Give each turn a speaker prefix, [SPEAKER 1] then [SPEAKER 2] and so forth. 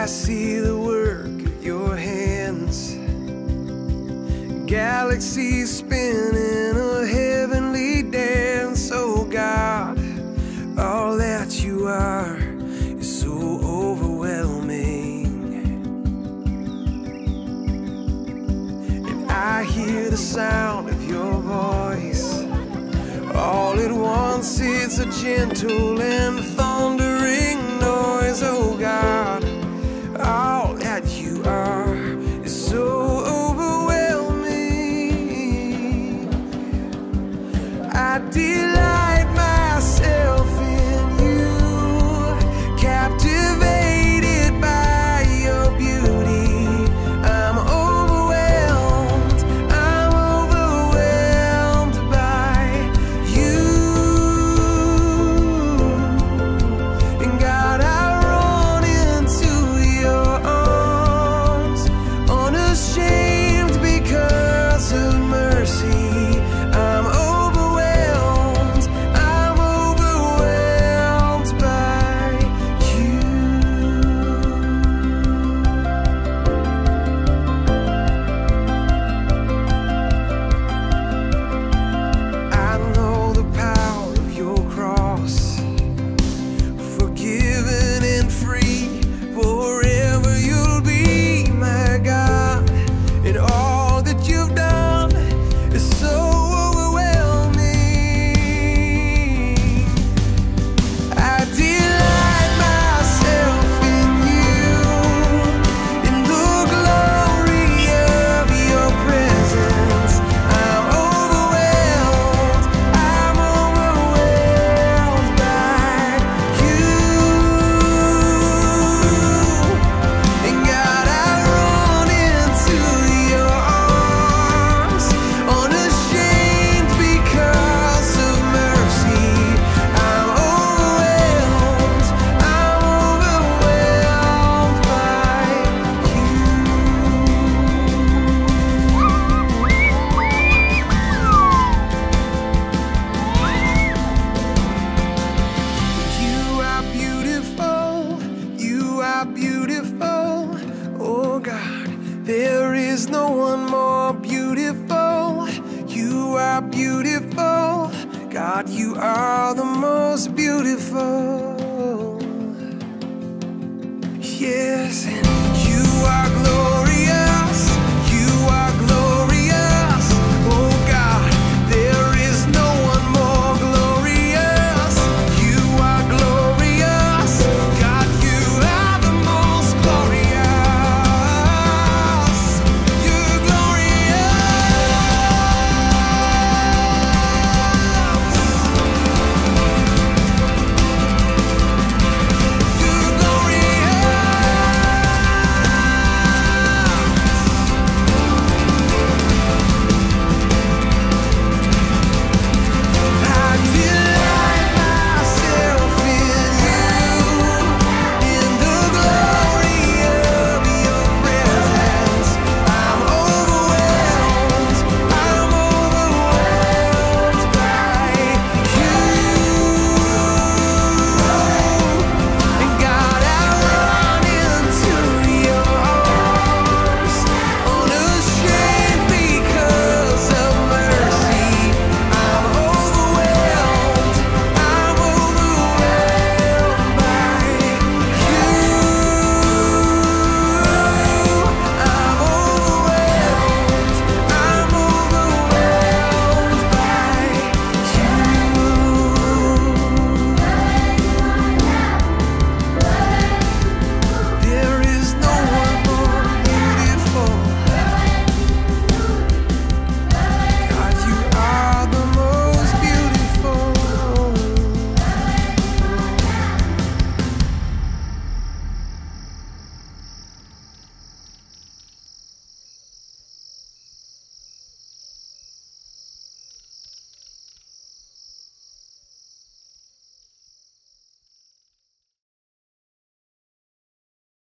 [SPEAKER 1] I see the work of your hands, galaxies spinning a heavenly dance. Oh God, all that you are is so overwhelming. And I hear the sound of your voice. All at once it's a gentle and thundering noise. Oh God, all that you are is so overwhelming. I delight myself in you, captivated by your beauty. I'm overwhelmed by you. And God, I run into your arms, unashamed because of mercy. I'm overwhelmed by you. I know the power of your cross, forgiven and free. Forever you'll be my God, and all that you've done is so overwhelming. I delight myself in you, in the glory of your presence. I'm overwhelmed by you. And God, I run into your arms, unashamed because of mercy. I'm overwhelmed by you. You are beautiful, you are beautiful. Oh God, there is no one more beautiful. You are beautiful, God, you are the most beautiful. Yes, and